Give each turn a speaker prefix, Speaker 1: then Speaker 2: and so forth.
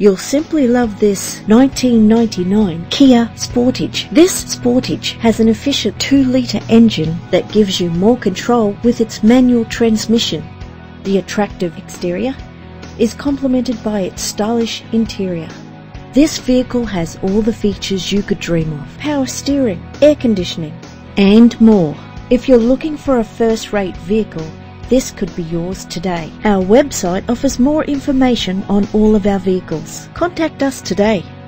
Speaker 1: You'll simply love this 1999 Kia Sportage. This Sportage has an efficient 2-litre engine that gives you more control with its manual transmission. The attractive exterior is complemented by its stylish interior. This vehicle has all the features you could dream of: power steering, air conditioning, and more. If you're looking for a first-rate vehicle, this could be yours today. Our website offers more information on all of our vehicles. Contact us today.